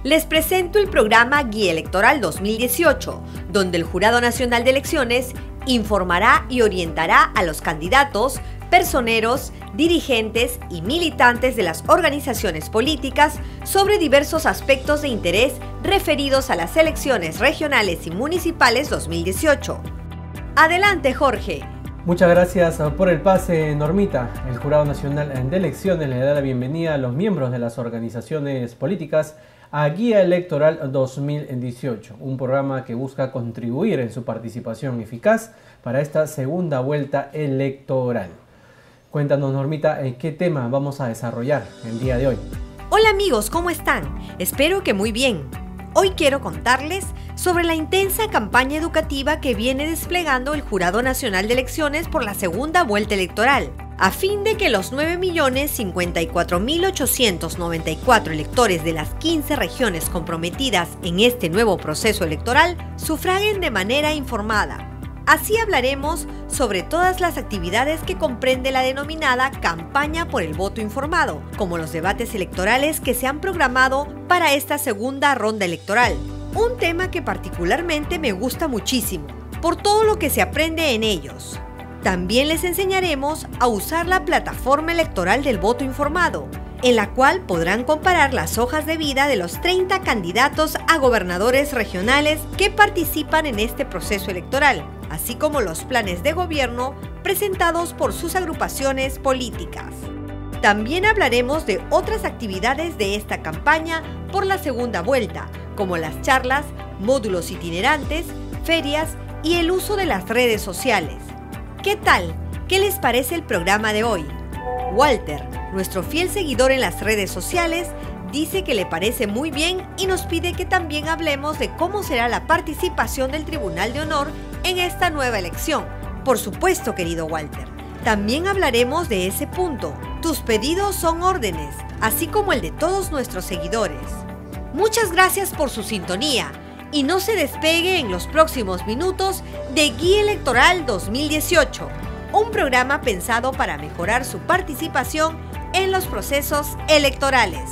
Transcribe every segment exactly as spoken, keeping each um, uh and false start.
Les presento el programa Guía Electoral dos mil dieciocho, donde el Jurado Nacional de Elecciones informará y orientará a los candidatos, personeros, dirigentes y militantes de las organizaciones políticas sobre diversos aspectos de interés referidos a las elecciones regionales y municipales dos mil dieciocho. Adelante, Jorge. Muchas gracias por el pase, Normita. El Jurado Nacional de Elecciones le da la bienvenida a los miembros de las organizaciones políticas a Guía Electoral dos mil dieciocho, un programa que busca contribuir en su participación eficaz para esta segunda vuelta electoral. Cuéntanos, Normita, ¿qué tema vamos a desarrollar el día de hoy? Hola amigos, ¿cómo están? Espero que muy bien. Hoy quiero contarles sobre la intensa campaña educativa que viene desplegando el Jurado Nacional de Elecciones por la segunda vuelta electoral, a fin de que los nueve millones cincuenta y cuatro mil ochocientos noventa y cuatro electores de las quince regiones comprometidas en este nuevo proceso electoral sufraguen de manera informada. Así hablaremos sobre todas las actividades que comprende la denominada campaña por el voto informado, como los debates electorales que se han programado para esta segunda ronda electoral. Un tema que particularmente me gusta muchísimo, por todo lo que se aprende en ellos. También les enseñaremos a usar la plataforma electoral del voto informado, en la cual podrán comparar las hojas de vida de los treinta candidatos a gobernadores regionales que participan en este proceso electoral, así como los planes de gobierno presentados por sus agrupaciones políticas. También hablaremos de otras actividades de esta campaña por la segunda vuelta, como las charlas, módulos itinerantes, ferias y el uso de las redes sociales. ¿Qué tal? ¿Qué les parece el programa de hoy? Walter, nuestro fiel seguidor en las redes sociales, dice que le parece muy bien y nos pide que también hablemos de cómo será la participación del Tribunal de Honor en esta nueva elección. Por supuesto, querido Walter. También hablaremos de ese punto. Tus pedidos son órdenes, así como el de todos nuestros seguidores. Muchas gracias por su sintonía y no se despegue en los próximos minutos de Guía Electoral dos mil dieciocho, un programa pensado para mejorar su participación en los procesos electorales.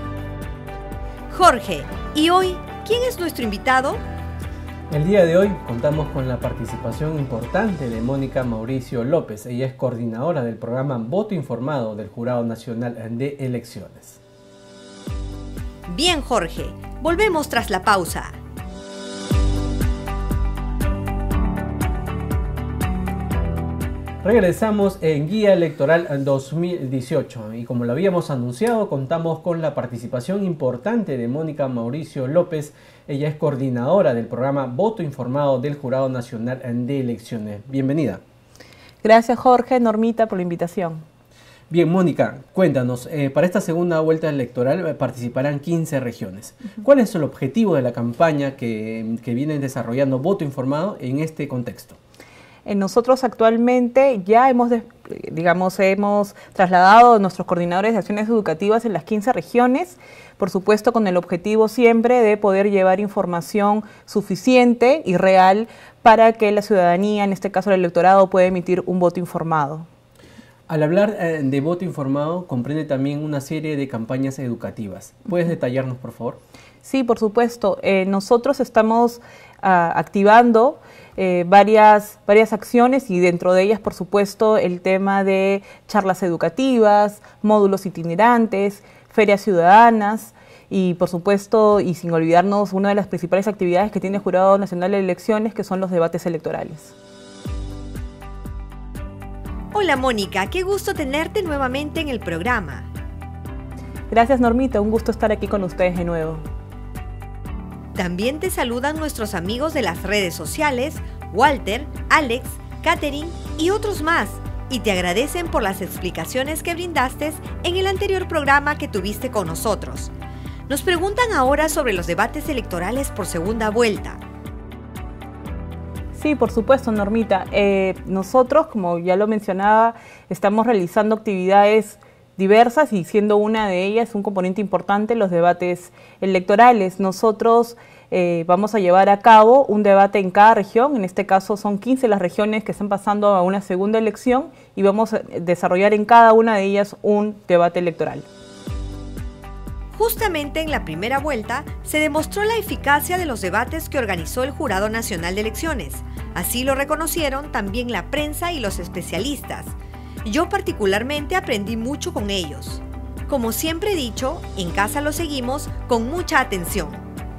Jorge, ¿y hoy quién es nuestro invitado? El día de hoy contamos con la participación importante de Mónica Mauricio López. Ella es coordinadora del programa Voto Informado del Jurado Nacional de Elecciones. Bien, Jorge, volvemos tras la pausa. Regresamos en Guía Electoral dos mil dieciocho y como lo habíamos anunciado, contamos con la participación importante de Mónica Mauricio López. Ella es coordinadora del programa Voto Informado del Jurado Nacional de Elecciones. Bienvenida. Gracias, Jorge, Normita, por la invitación. Bien, Mónica, cuéntanos, eh, para esta segunda vuelta electoral participarán quince regiones. ¿Cuál es el objetivo de la campaña que, que viene desarrollando Voto Informado en este contexto? Nosotros actualmente ya hemos, digamos, hemos trasladado nuestros coordinadores de acciones educativas en las quince regiones, por supuesto con el objetivo siempre de poder llevar información suficiente y real para que la ciudadanía, en este caso el electorado, pueda emitir un voto informado. Al hablar eh, de voto informado, comprende también una serie de campañas educativas. ¿Puedes detallarnos, por favor? Sí, por supuesto. Eh, nosotros estamos uh, activando Eh, varias, varias acciones y dentro de ellas, por supuesto, el tema de charlas educativas, módulos itinerantes, ferias ciudadanas y, por supuesto, y sin olvidarnos, una de las principales actividades que tiene el Jurado Nacional de Elecciones, que son los debates electorales. Hola, Mónica, qué gusto tenerte nuevamente en el programa. Gracias, Normita, un gusto estar aquí con ustedes de nuevo. También te saludan nuestros amigos de las redes sociales, Walter, Alex, Catherine y otros más, y te agradecen por las explicaciones que brindaste en el anterior programa que tuviste con nosotros. Nos preguntan ahora sobre los debates electorales por segunda vuelta. Sí, por supuesto, Normita. Eh, nosotros, como ya lo mencionaba, estamos realizando actividades diversas y siendo una de ellas un componente importante los debates electorales. Nosotros eh, vamos a llevar a cabo un debate en cada región, en este caso son quince las regiones que están pasando a una segunda elección y vamos a desarrollar en cada una de ellas un debate electoral. Justamente en la primera vuelta se demostró la eficacia de los debates que organizó el Jurado Nacional de Elecciones. Así lo reconocieron también la prensa y los especialistas. Yo particularmente aprendí mucho con ellos. Como siempre he dicho, en casa lo seguimos con mucha atención.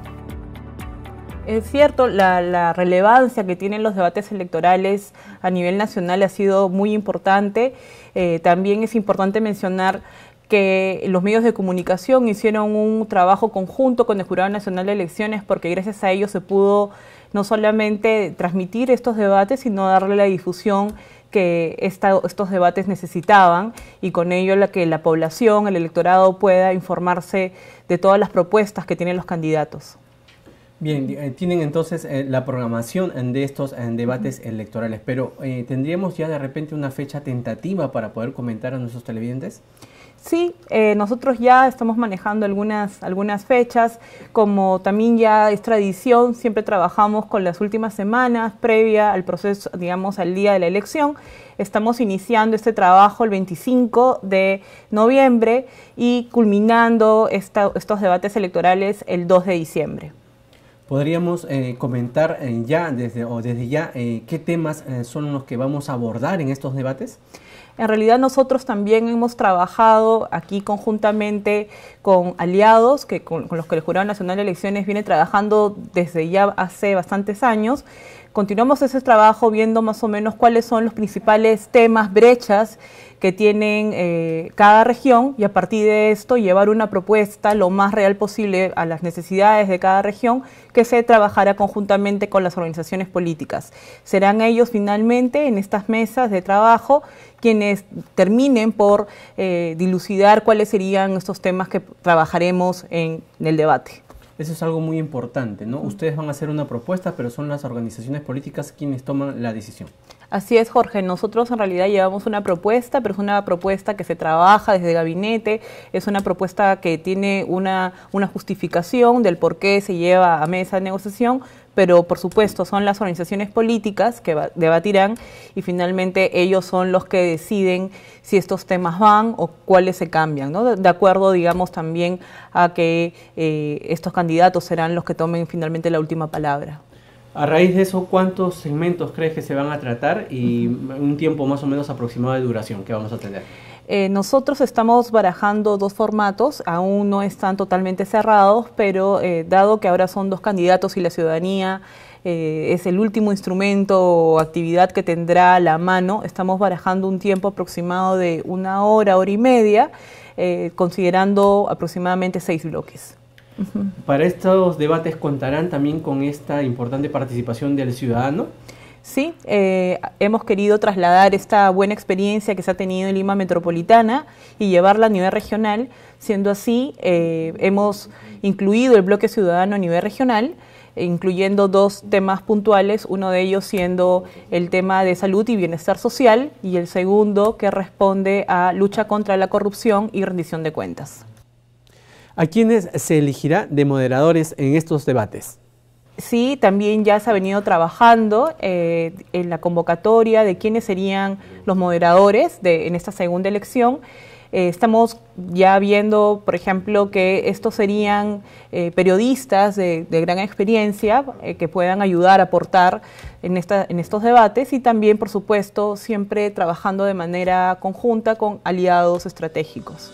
Es cierto, la, la relevancia que tienen los debates electorales a nivel nacional ha sido muy importante. Eh, también es importante mencionar que los medios de comunicación hicieron un trabajo conjunto con el Jurado Nacional de Elecciones, porque gracias a ello se pudo no solamente transmitir estos debates, sino darle la difusión que esta, estos debates necesitaban, y con ello la que la población, el electorado, pueda informarse de todas las propuestas que tienen los candidatos. Bien, eh, tienen entonces eh, la programación de estos eh, debates uh-huh. electorales, pero eh, ¿tendríamos ya de repente una fecha tentativa para poder comentar a nuestros televidentes? Sí, eh, nosotros ya estamos manejando algunas, algunas fechas, como también ya es tradición, siempre trabajamos con las últimas semanas previa al proceso, digamos, al día de la elección. Estamos iniciando este trabajo el veinticinco de noviembre y culminando esta, estos debates electorales el dos de diciembre. ¿Podríamos eh, comentar eh, ya desde, o desde ya eh, qué temas eh, son los que vamos a abordar en estos debates? En realidad nosotros también hemos trabajado aquí conjuntamente con aliados que, con, con los que el Jurado Nacional de Elecciones viene trabajando desde ya hace bastantes años. Continuamos ese trabajo viendo más o menos cuáles son los principales temas, brechas que tienen eh, cada región, y a partir de esto llevar una propuesta lo más real posible a las necesidades de cada región, que se trabajará conjuntamente con las organizaciones políticas. Serán ellos finalmente en estas mesas de trabajo quienes terminen por eh, dilucidar cuáles serían estos temas que trabajaremos en, en el debate. Eso es algo muy importante, ¿no? Ustedes van a hacer una propuesta, pero son las organizaciones políticas quienes toman la decisión. Así es, Jorge. Nosotros en realidad llevamos una propuesta, pero es una propuesta que se trabaja desde el gabinete, es una propuesta que tiene una, una justificación del por qué se lleva a mesa de negociación, pero por supuesto son las organizaciones políticas que debatirán y finalmente ellos son los que deciden si estos temas van o cuáles se cambian, ¿no? De acuerdo, digamos, también a que eh, estos candidatos serán los que tomen finalmente la última palabra. A raíz de eso, ¿cuántos segmentos crees que se van a tratar y un tiempo más o menos aproximado de duración que vamos a tener? Eh, nosotros estamos barajando dos formatos, aún no están totalmente cerrados, pero eh, dado que ahora son dos candidatos y la ciudadanía eh, es el último instrumento o actividad que tendrá a la mano, estamos barajando un tiempo aproximado de una hora, hora y media, eh, considerando aproximadamente seis bloques. ¿Para estos debates contarán también con esta importante participación del ciudadano? Sí, eh, hemos querido trasladar esta buena experiencia que se ha tenido en Lima Metropolitana y llevarla a nivel regional. Siendo así, eh, hemos incluido el bloque ciudadano a nivel regional, incluyendo dos temas puntuales, uno de ellos siendo el tema de salud y bienestar social y el segundo que responde a lucha contra la corrupción y rendición de cuentas. ¿A quiénes se elegirá de moderadores en estos debates? Sí, también ya se ha venido trabajando eh, en la convocatoria de quiénes serían los moderadores de, en esta segunda elección. Eh, estamos ya viendo, por ejemplo, que estos serían eh, periodistas de, de gran experiencia eh, que puedan ayudar, aportar en, esta, en estos debates y también, por supuesto, siempre trabajando de manera conjunta con aliados estratégicos.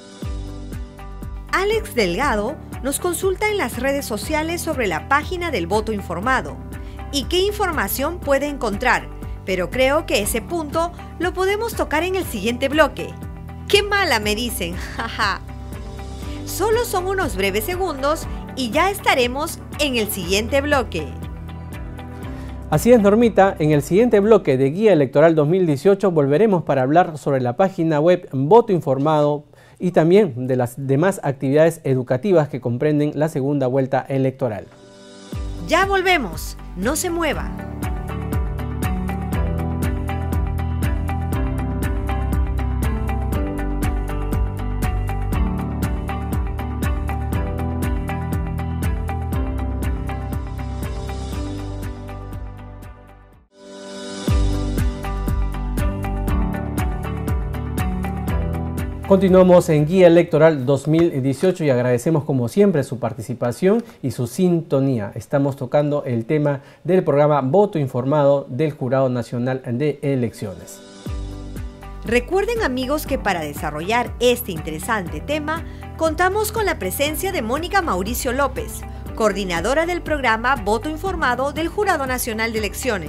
Alex Delgado nos consulta en las redes sociales sobre la página del voto informado y qué información puede encontrar, pero creo que ese punto lo podemos tocar en el siguiente bloque. ¡Qué mala!, me dicen, jaja. Solo son unos breves segundos y ya estaremos en el siguiente bloque. Así es, Normita, en el siguiente bloque de Guía Electoral dos mil dieciocho volveremos para hablar sobre la página web Voto Informado y también de las demás actividades educativas que comprenden la segunda vuelta electoral. Ya volvemos, no se muevan. Continuamos en Guía Electoral dos mil dieciocho y agradecemos como siempre su participación y su sintonía. Estamos tocando el tema del programa Voto Informado del Jurado Nacional de Elecciones. Recuerden, amigos, que para desarrollar este interesante tema contamos con la presencia de Mónica Mauricio López, coordinadora del programa Voto Informado del Jurado Nacional de Elecciones.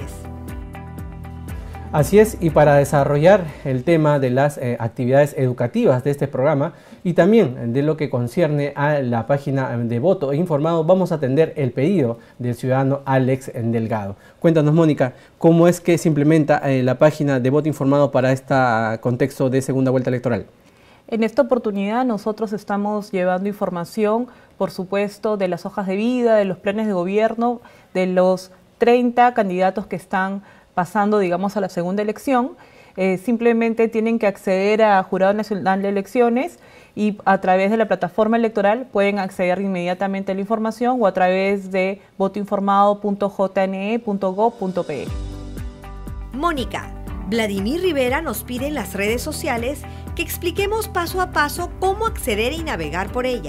Así es, y para desarrollar el tema de las eh, actividades educativas de este programa y también de lo que concierne a la página de Voto Informado, vamos a atender el pedido del ciudadano Alex Delgado. Cuéntanos, Mónica, ¿cómo es que se implementa eh, la página de Voto Informado para este contexto de segunda vuelta electoral? En esta oportunidad nosotros estamos llevando información, por supuesto, de las hojas de vida, de los planes de gobierno, de los treinta candidatos que están pasando, digamos, a la segunda elección. Eh, simplemente tienen que acceder a Jurado Nacional de Elecciones y a través de la plataforma electoral pueden acceder inmediatamente a la información o a través de voto informado punto j n e punto gob punto p e. Mónica, Vladimir Rivera nos pide en las redes sociales que expliquemos paso a paso cómo acceder y navegar por ella.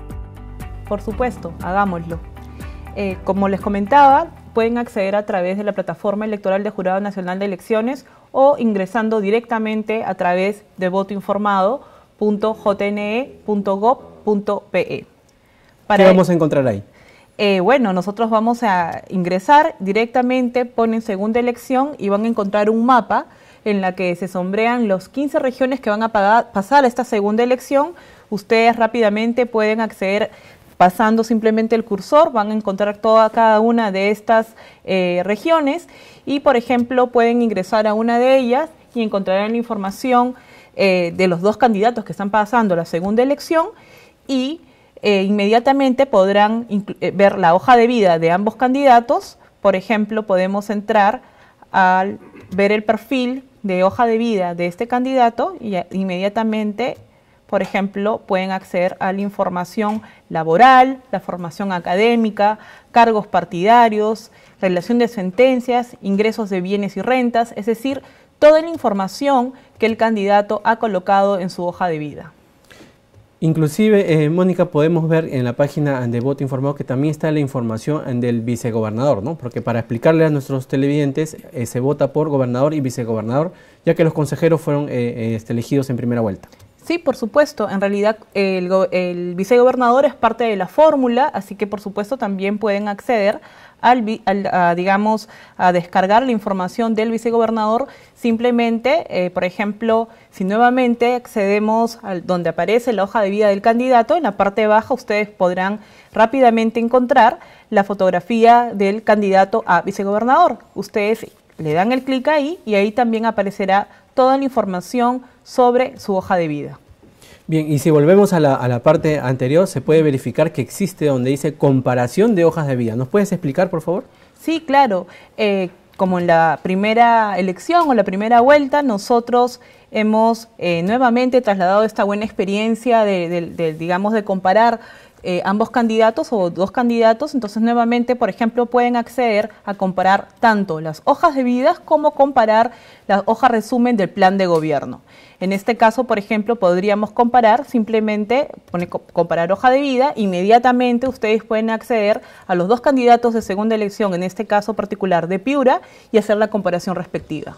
Por supuesto, hagámoslo. Eh, como les comentaba, pueden acceder a través de la plataforma electoral de Jurado Nacional de Elecciones o ingresando directamente a través de voto informado punto j n e punto gob punto p e. ¿Qué vamos a encontrar ahí? Eh, bueno, nosotros vamos a ingresar directamente, ponen segunda elección y van a encontrar un mapa en la que se sombrean los quince regiones que van a pagar, pasar a esta segunda elección. Ustedes rápidamente pueden acceder pasando simplemente el cursor, van a encontrar toda cada una de estas eh, regiones y, por ejemplo, pueden ingresar a una de ellas y encontrarán la información eh, de los dos candidatos que están pasando la segunda elección y eh, inmediatamente podrán eh, ver la hoja de vida de ambos candidatos. Por ejemplo, podemos entrar al ver el perfil de hoja de vida de este candidato y inmediatamente, por ejemplo, pueden acceder a la información laboral, la formación académica, cargos partidarios, relación de sentencias, ingresos de bienes y rentas, es decir, toda la información que el candidato ha colocado en su hoja de vida. Inclusive, eh, Mónica, podemos ver en la página de Voto Informado que también está la información del vicegobernador, ¿no? Porque para explicarle a nuestros televidentes, eh, se vota por gobernador y vicegobernador, ya que los consejeros fueron eh, este, elegidos en primera vuelta. Sí, por supuesto. En realidad el, el vicegobernador es parte de la fórmula, así que por supuesto también pueden acceder al, al a, digamos, a descargar la información del vicegobernador. Simplemente, eh, por ejemplo, si nuevamente accedemos a donde aparece la hoja de vida del candidato, en la parte baja ustedes podrán rápidamente encontrar la fotografía del candidato a vicegobernador. Ustedes le dan el clic ahí y ahí también aparecerá toda la información sobre su hoja de vida. Bien, y si volvemos a la, a la parte anterior, se puede verificar que existe donde dice comparación de hojas de vida. ¿Nos puedes explicar, por favor? Sí, claro. Eh, como en la primera elección o la primera vuelta, nosotros hemos eh, nuevamente trasladado esta buena experiencia de, de, de digamos, de comparar Eh, ambos candidatos o dos candidatos. Entonces nuevamente, por ejemplo, pueden acceder a comparar tanto las hojas de vida como comparar la hoja resumen del plan de gobierno. En este caso, por ejemplo, podríamos comparar, simplemente poner comparar hoja de vida, inmediatamente ustedes pueden acceder a los dos candidatos de segunda elección, en este caso particular de Piura, y hacer la comparación respectiva.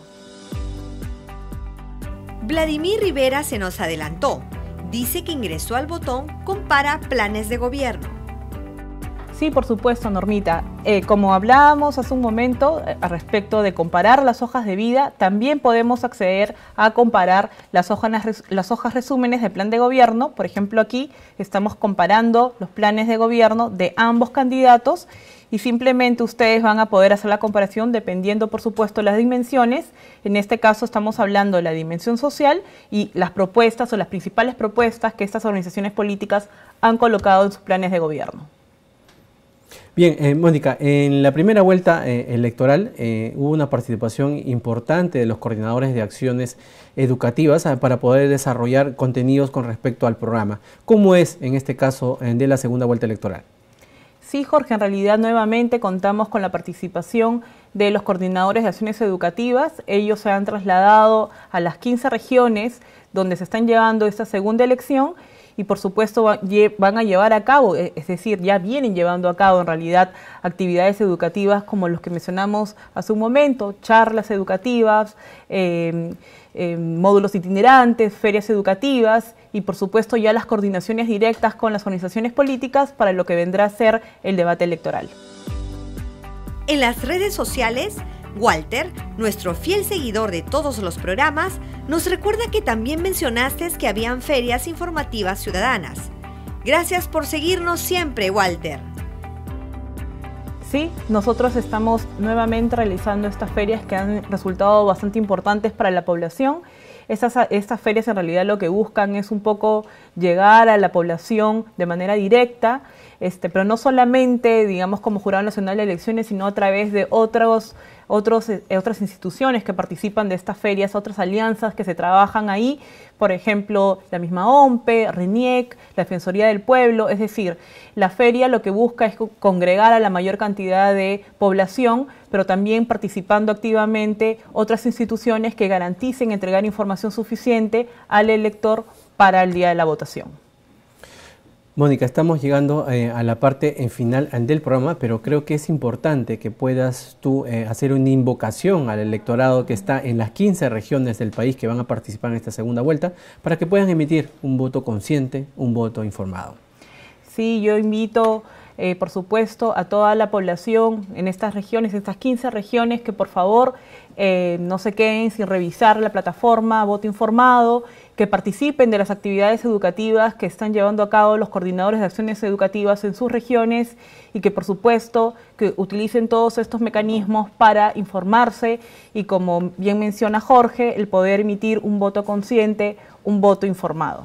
Vladimir Rivera se nos adelantó. Dice que ingresó al botón Compara planes de gobierno. Sí, por supuesto, Normita. Eh, como hablábamos hace un momento eh, al respecto de comparar las hojas de vida, también podemos acceder a comparar las hojas, las hojas resúmenes del plan de gobierno. Por ejemplo, aquí estamos comparando los planes de gobierno de ambos candidatos y simplemente ustedes van a poder hacer la comparación dependiendo, por supuesto, las dimensiones. En este caso estamos hablando de la dimensión social y las propuestas o las principales propuestas que estas organizaciones políticas han colocado en sus planes de gobierno. Bien, eh, Mónica, en la primera vuelta eh, electoral eh, hubo una participación importante de los coordinadores de acciones educativas eh, para poder desarrollar contenidos con respecto al programa. ¿Cómo es en este caso eh, de la segunda vuelta electoral? Sí, Jorge, en realidad nuevamente contamos con la participación de los coordinadores de acciones educativas. Ellos se han trasladado a las quince regiones donde se están llevando esta segunda elección y por supuesto van a llevar a cabo, es decir, ya vienen llevando a cabo en realidad actividades educativas como los que mencionamos hace un momento, charlas educativas, eh, eh, módulos itinerantes, ferias educativas y por supuesto ya las coordinaciones directas con las organizaciones políticas para lo que vendrá a ser el debate electoral. En las redes sociales, Walter, nuestro fiel seguidor de todos los programas, nos recuerda que también mencionaste que habían ferias informativas ciudadanas. Gracias por seguirnos siempre, Walter. Sí, nosotros estamos nuevamente realizando estas ferias que han resultado bastante importantes para la población. Estas, estas ferias en realidad lo que buscan es un poco llegar a la población de manera directa, este, pero no solamente, digamos, como Jurado Nacional de Elecciones, sino a través de otros, otros, eh, otras instituciones que participan de estas ferias, otras alianzas que se trabajan ahí, por ejemplo, la misma O M P E, RENIEC, la Defensoría del Pueblo, es decir, la feria lo que busca es congregar a la mayor cantidad de población, pero también participando activamente otras instituciones que garanticen entregar información suficiente al elector para el día de la votación. Mónica, estamos llegando eh, a la parte en final del programa, pero creo que es importante que puedas tú eh, hacer una invocación al electorado que está en las quince regiones del país que van a participar en esta segunda vuelta para que puedan emitir un voto consciente, un voto informado. Sí, yo invito, eh, por supuesto, a toda la población en estas regiones, estas quince regiones, que por favor eh, no se queden sin revisar la plataforma Voto Informado, que participen de las actividades educativas que están llevando a cabo los coordinadores de acciones educativas en sus regiones y que por supuesto que utilicen todos estos mecanismos para informarse y, como bien menciona Jorge, el poder emitir un voto consciente, un voto informado.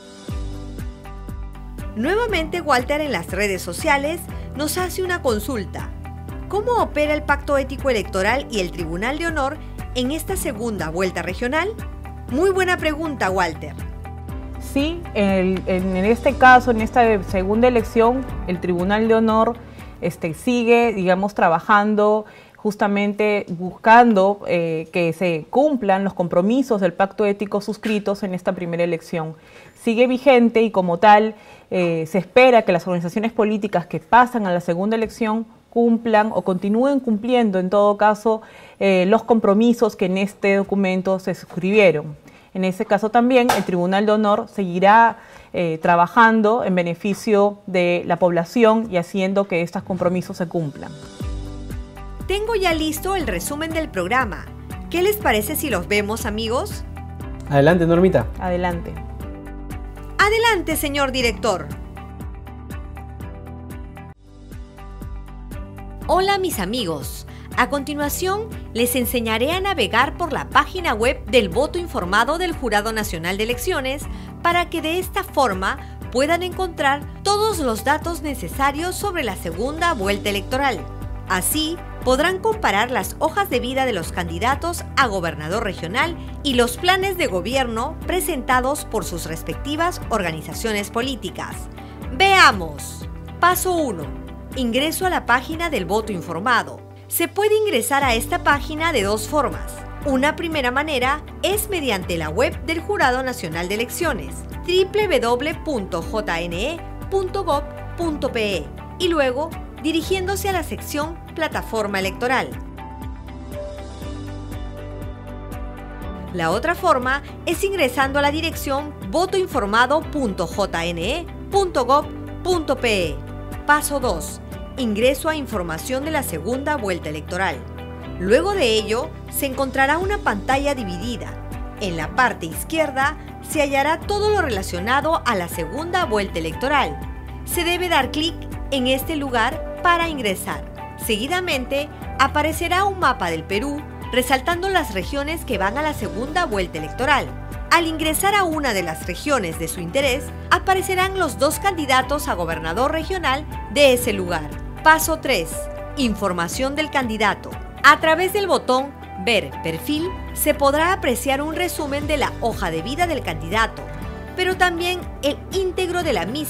Nuevamente Walter en las redes sociales nos hace una consulta. ¿Cómo opera el Pacto Ético Electoral y el Tribunal de Honor en esta segunda vuelta regional? Muy buena pregunta, Walter. Sí, el, en, en este caso, en esta segunda elección, el Tribunal de Honor este, sigue, digamos, trabajando, justamente buscando eh, que se cumplan los compromisos del pacto ético suscritos en esta primera elección. Sigue vigente y como tal eh, se espera que las organizaciones políticas que pasan a la segunda elección cumplan o continúen cumpliendo en todo caso eh, los compromisos que en este documento se suscribieron. En ese caso también el Tribunal de Honor seguirá eh, trabajando en beneficio de la población y haciendo que estos compromisos se cumplan. Tengo ya listo el resumen del programa. ¿Qué les parece si los vemos, amigos? Adelante, Normita. Adelante. Adelante, señor director. Hola, mis amigos. A continuación, les enseñaré a navegar por la página web del voto informado del Jurado Nacional de Elecciones para que de esta forma puedan encontrar todos los datos necesarios sobre la segunda vuelta electoral. Así, podrán comparar las hojas de vida de los candidatos a gobernador regional y los planes de gobierno presentados por sus respectivas organizaciones políticas. Veamos. Paso uno. Ingreso a la página del voto informado. Se puede ingresar a esta página de dos formas. Una primera manera es mediante la web del Jurado Nacional de Elecciones, doble u doble u doble u punto j n e punto gov punto p e, y luego dirigiéndose a la sección Plataforma Electoral. La otra forma es ingresando a la dirección voto informado punto j n e punto gov punto p e. Paso dos. Ingreso a información de la segunda vuelta electoral. Luego de ello, se encontrará una pantalla dividida. En la parte izquierda se hallará todo lo relacionado a la segunda vuelta electoral. Se debe dar clic en este lugar para ingresar. Seguidamente, aparecerá un mapa del Perú resaltando las regiones que van a la segunda vuelta electoral. Al ingresar a una de las regiones de su interés, aparecerán los dos candidatos a gobernador regional de ese lugar. Paso tres. Información del candidato. A través del botón Ver perfil, se podrá apreciar un resumen de la hoja de vida del candidato, pero también el íntegro de la misma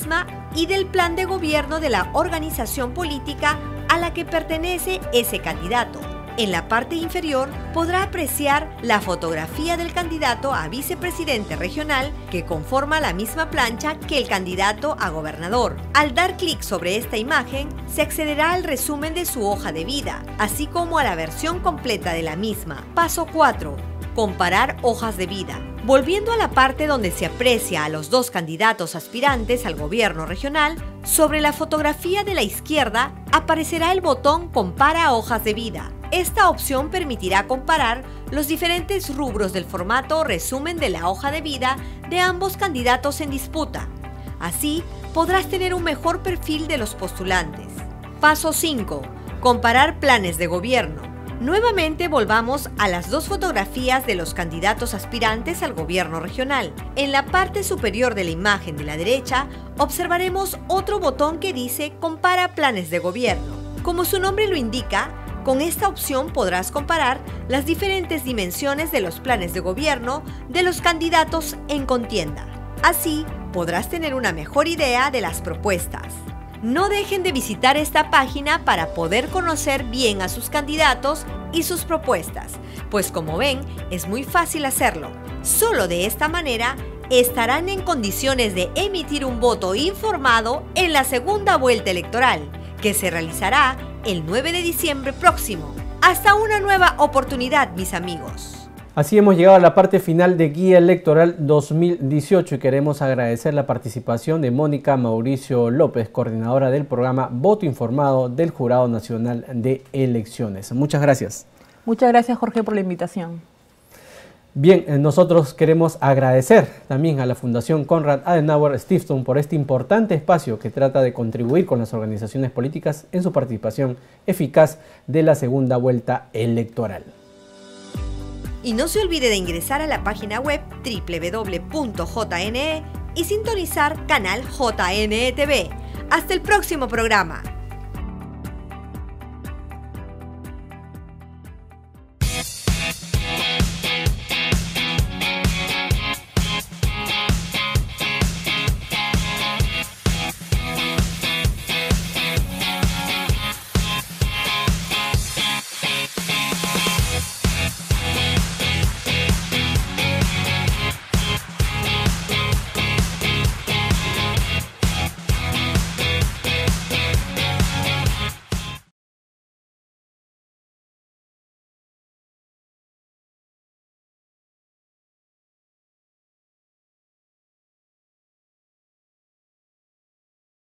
y del plan de gobierno de la organización política a la que pertenece ese candidato. En la parte inferior podrá apreciar la fotografía del candidato a vicepresidente regional que conforma la misma plancha que el candidato a gobernador. Al dar clic sobre esta imagen, se accederá al resumen de su hoja de vida, así como a la versión completa de la misma. Paso cuatro. Comparar hojas de vida. Volviendo a la parte donde se aprecia a los dos candidatos aspirantes al gobierno regional, sobre la fotografía de la izquierda aparecerá el botón Compara hojas de vida. Esta opción permitirá comparar los diferentes rubros del formato resumen de la hoja de vida de ambos candidatos en disputa. Así, podrás tener un mejor perfil de los postulantes. Paso cinco. Comparar planes de gobierno. Nuevamente volvamos a las dos fotografías de los candidatos aspirantes al gobierno regional. En la parte superior de la imagen de la derecha observaremos otro botón que dice Compara planes de gobierno. Como su nombre lo indica, con esta opción podrás comparar las diferentes dimensiones de los planes de gobierno de los candidatos en contienda. Así, podrás tener una mejor idea de las propuestas. No dejen de visitar esta página para poder conocer bien a sus candidatos y sus propuestas, pues como ven, es muy fácil hacerlo. Solo de esta manera estarán en condiciones de emitir un voto informado en la segunda vuelta electoral, que se realizará el nueve de diciembre próximo. Hasta una nueva oportunidad, mis amigos. Así hemos llegado a la parte final de Guía Electoral dos mil dieciocho y queremos agradecer la participación de Mónica Mauricio López, coordinadora del programa Voto Informado del Jurado Nacional de Elecciones. Muchas gracias. Muchas gracias, Jorge, por la invitación. Bien, nosotros queremos agradecer también a la Fundación Konrad Adenauer Stiftung por este importante espacio que trata de contribuir con las organizaciones políticas en su participación eficaz de la segunda vuelta electoral. Y no se olvide de ingresar a la página web doble u doble u doble u punto j n e y sintonizar canal J N E T V. Hasta el próximo programa.